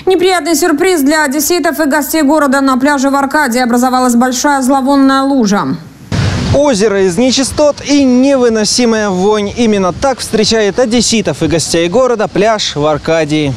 Неприятный сюрприз для одесситов и гостей города. На пляже в Аркадии образовалась большая зловонная лужа. Озеро из нечистот и невыносимая вонь. Именно так встречает одесситов и гостей города пляж в Аркадии.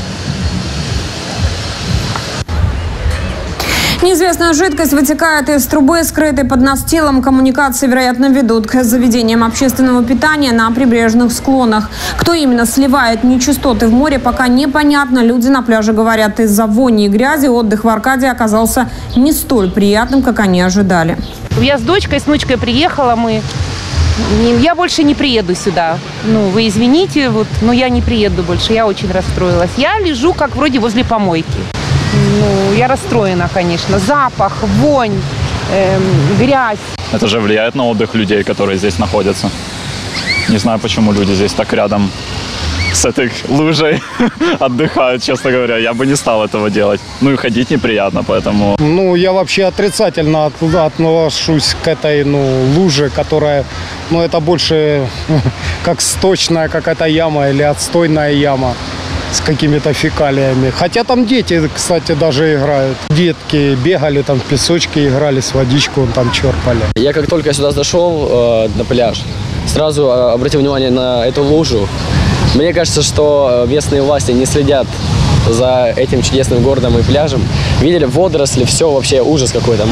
Неизвестная жидкость вытекает из трубы, скрытой под настилом. Коммуникации, вероятно, ведут к заведениям общественного питания на прибрежных склонах. Кто именно сливает нечистоты в море, пока непонятно. Люди на пляже говорят, из-за вони и грязи отдых в Аркадии оказался не столь приятным, как они ожидали. Я с дочкой, с внучкой приехала, я больше не приеду сюда. Вы извините, но я не приеду больше, я очень расстроилась. Я лежу как вроде возле помойки. Я расстроена, конечно. Запах, вонь, грязь. Это же влияет на отдых людей, которые здесь находятся. Не знаю, почему люди здесь так рядом с этой лужей отдыхают, честно говоря. Я бы не стал этого делать. И ходить неприятно, поэтому... Я вообще отрицательно отношусь к этой, луже, которая, это больше как сточная какая-то яма или отстойная яма с какими-то фекалиями. Хотя там дети, кстати, даже играют. Детки бегали там в песочке, играли с водичку, там черпали. Я как только сюда зашел на пляж, сразу обратил внимание на эту лужу. Мне кажется, что местные власти не следят за этим чудесным городом и пляжем. Видели водоросли, все вообще ужас какой-то.